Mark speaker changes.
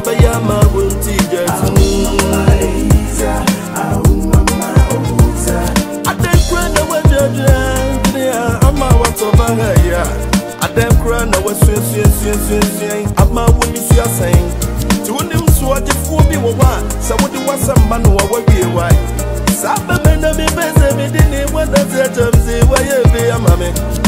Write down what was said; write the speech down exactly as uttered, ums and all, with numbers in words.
Speaker 1: Bayama won't teach us. I don't cry no one judge. I'm a what's over here. I don't cry no one swing, swing, swing, swing, swing. I'm a woman, you are saying. To him, so I just won't be one. So what you want some man who will be white. Some men of me, baby, didn't want to say, why you be a mammy.